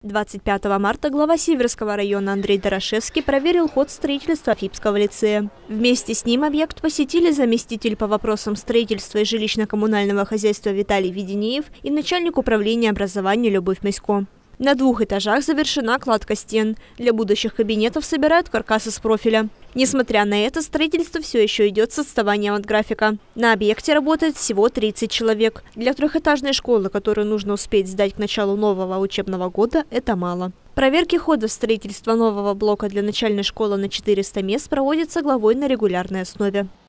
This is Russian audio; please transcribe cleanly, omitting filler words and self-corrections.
25 марта глава Северского района Андрей Дорошевский проверил ход строительства Афипского лицея. Вместе с ним объект посетили заместитель по вопросам строительства и жилищно-коммунального хозяйства Виталий Веденеев и начальник управления образования Любовь Мисько. На 2 этажах завершена кладка стен. Для будущих кабинетов собирают каркас из профиля. Несмотря на это, строительство все еще идет с отставанием от графика. На объекте работает всего 30 человек. Для 3-этажной школы, которую нужно успеть сдать к началу нового учебного года, это мало. Проверки хода строительства нового блока для начальной школы на 400 мест проводятся главой на регулярной основе.